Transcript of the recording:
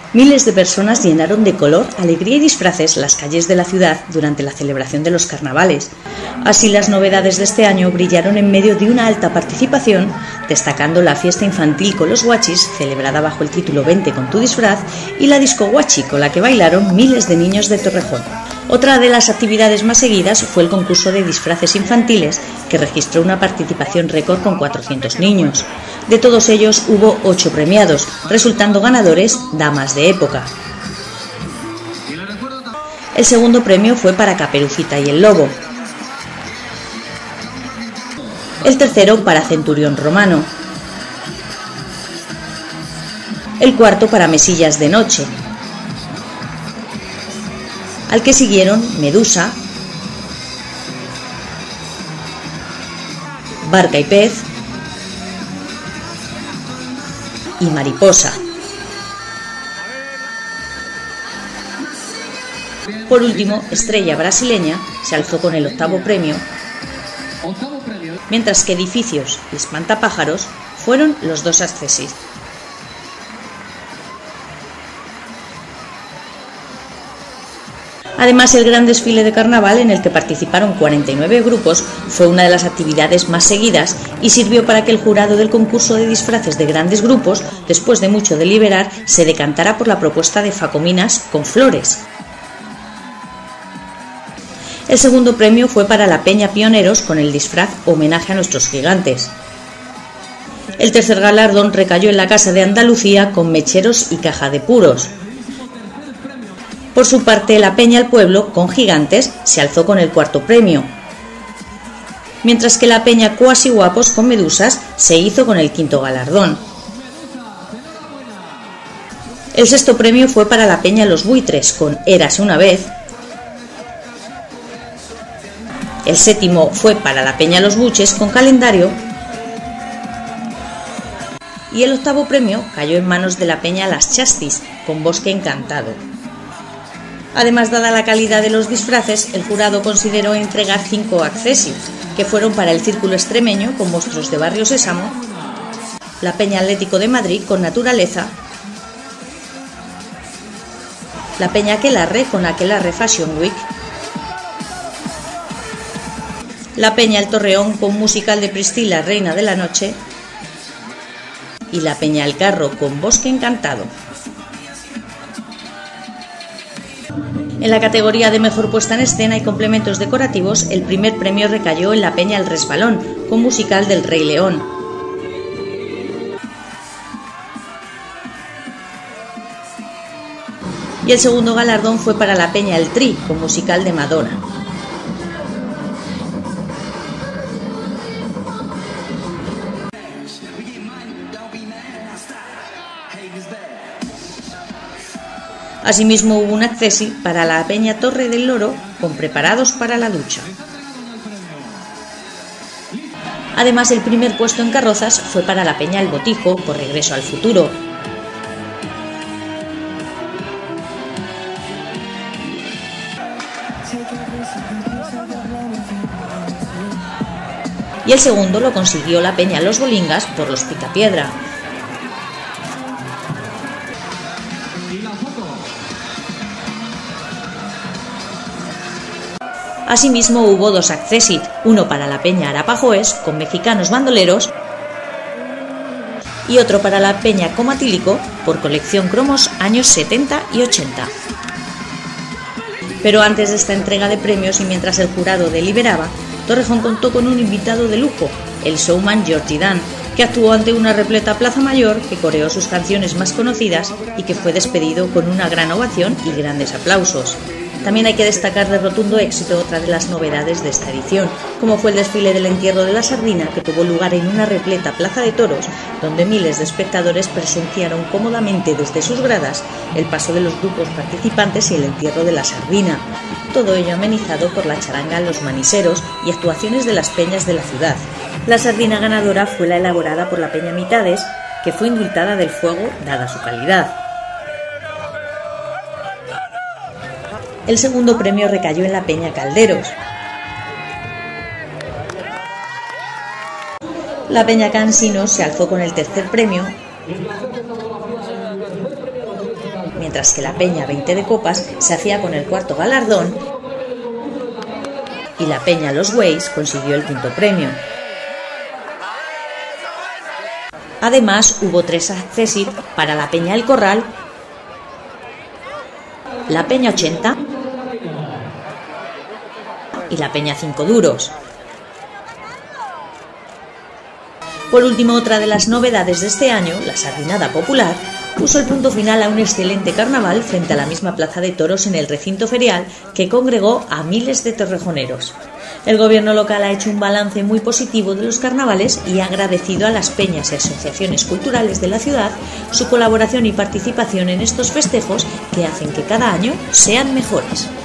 Miles de personas llenaron de color, alegría y disfraces las calles de la ciudad durante la celebración de los carnavales. Así, las novedades de este año brillaron en medio de una alta participación, destacando la fiesta infantil con los guachis, celebrada bajo el título Vente con tu disfraz, y la disco guachi, con la que bailaron miles de niños de Torrejón. Otra de las actividades más seguidas fue el concurso de disfraces infantiles, que registró una participación récord con 400 niños. De todos ellos hubo 8 premiados, resultando ganadores damas de época. El segundo premio fue para Caperucita y el Lobo. El tercero para Centurión Romano. El cuarto para Mesillas de Noche. Al que siguieron Medusa, Barca y Pez y Mariposa. Por último, Estrella Brasileña se alzó con el 8º premio, mientras que Edificios y Espantapájaros fueron los 2 accessis. Además, el gran desfile de carnaval, en el que participaron 49 grupos, fue una de las actividades más seguidas y sirvió para que el jurado del concurso de disfraces de grandes grupos, después de mucho deliberar, se decantara por la propuesta de Facominas con flores. El segundo premio fue para la Peña Pioneros con el disfraz Homenaje a nuestros gigantes. El tercer galardón recayó en la Casa de Andalucía con mecheros y caja de puros. Por su parte, la Peña El Pueblo, con gigantes, se alzó con el 4º premio, mientras que la Peña Cuasi Guapos, con medusas, se hizo con el 5º galardón. El 6º premio fue para la Peña Los Buitres, con Érase una vez. El 7º fue para la Peña Los Buches, con calendario. Y el 8º premio cayó en manos de la Peña Las Chastis, con Bosque Encantado. Además, dada la calidad de los disfraces, el jurado consideró entregar 5 accessis, que fueron para el Círculo Extremeño con Monstruos de Barrio Sésamo, la Peña Atlético de Madrid con Naturaleza, la Peña Aquelarre con Aquelarre Fashion Week, la Peña El Torreón con Musical de Priscila, Reina de la Noche, y la Peña El Carro con Bosque Encantado. En la categoría de mejor puesta en escena y complementos decorativos, el primer premio recayó en la Peña El Resbalón, con musical del Rey León. Y el segundo galardón fue para la Peña El Tri, con musical de Madonna. Asimismo, hubo un accessi para la Peña Torre del Loro con Preparados para la Ducha. Además, el primer puesto en carrozas fue para la Peña El Botijo por Regreso al Futuro. Y el segundo lo consiguió la Peña Los Bolingas por Los Picapiedra. Asimismo, hubo 2 accessit, uno para la Peña Arapajoes con Mexicanos Bandoleros y otro para la Peña Comatílico por Colección Cromos años 70 y 80. Pero antes de esta entrega de premios y mientras el jurado deliberaba, Torrejón contó con un invitado de lujo, el showman Georgie Dan, que actuó ante una repleta Plaza Mayor, que coreó sus canciones más conocidas y que fue despedido con una gran ovación y grandes aplausos. También hay que destacar de rotundo éxito otra de las novedades de esta edición, como fue el desfile del entierro de la sardina, que tuvo lugar en una repleta plaza de toros, donde miles de espectadores presenciaron cómodamente desde sus gradas el paso de los grupos participantes y el entierro de la sardina. Todo ello amenizado por la charanga Los Maniseros y actuaciones de las peñas de la ciudad. La sardina ganadora fue la elaborada por la Peña Mitades, que fue indultada del fuego dada su calidad. El segundo premio recayó en la Peña Calderos. La Peña Cansinos se alzó con el tercer premio, mientras que la Peña 20 de Copas se hacía con el cuarto galardón y la Peña Los Güeys consiguió el quinto premio. Además, hubo 3 accessit para la Peña El Corral, la Peña 80 y la Peña 5 Duros. Por último, otra de las novedades de este año, la Sardinada Popular, puso el punto final a un excelente carnaval frente a la misma plaza de toros en el recinto ferial que congregó a miles de torrejoneros. El gobierno local ha hecho un balance muy positivo de los carnavales y ha agradecido a las peñas y asociaciones culturales de la ciudad su colaboración y participación en estos festejos que hacen que cada año sean mejores.